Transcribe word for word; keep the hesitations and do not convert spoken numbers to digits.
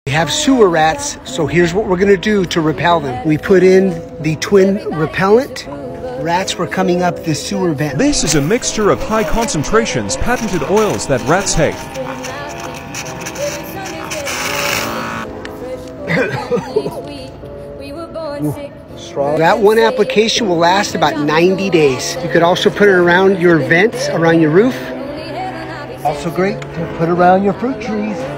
We have sewer rats, so here's what we're gonna do to repel them. We put in the twin repellent. Rats were coming up this sewer vent. This is a mixture of high concentrations patented oils that rats hate. Strong. That one application will last about ninety days. You could also put it around your vents, around your roof. Also great to put around your fruit trees.